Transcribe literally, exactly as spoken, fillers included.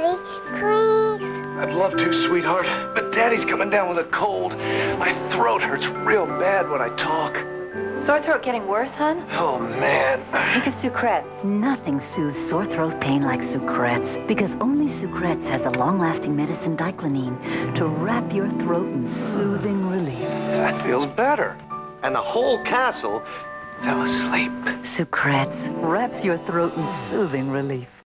Daddy, please. I'd love to, sweetheart, but Daddy's coming down with a cold. My throat hurts real bad when I talk. Sore throat getting worse, hon? Oh, man. Take a Sucrets. Nothing soothes sore throat pain like Sucrets, because only Sucrets has the long-lasting medicine diclonine to wrap your throat in soothing relief. That feels better. And the whole castle fell asleep. Sucrets wraps your throat in soothing relief.